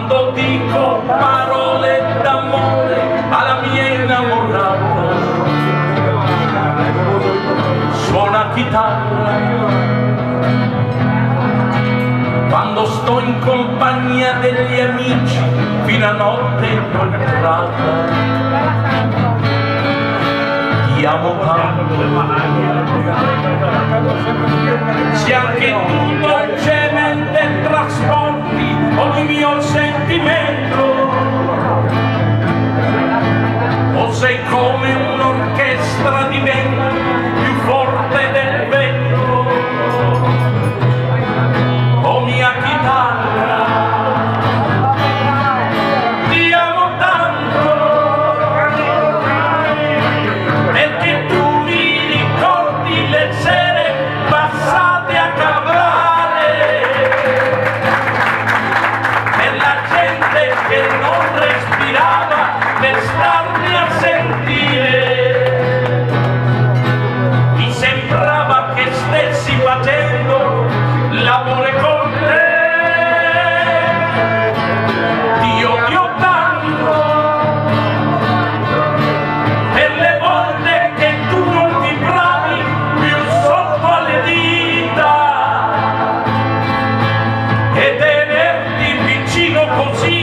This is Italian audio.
quando dico parole d'amore alla mia innamorata, suona chitarra. Quando sto in compagnia degli amici fino a notte inoltrata, ti amo tanto. Se anche tu dolcemente trasporti ogni mio sentimento, o sei come un'orchestra di vento più forte del vento, o mia chitarra, ti amo tanto, perché tu mi ricordi le sere passate a cantare, per la gente che non respirava, per starmi a sentire. Mi sembrava che stessi facendo l'amore con te. Ti odio tanto per le volte che tu non vibravi più sotto alle dita, e tenerti vicino così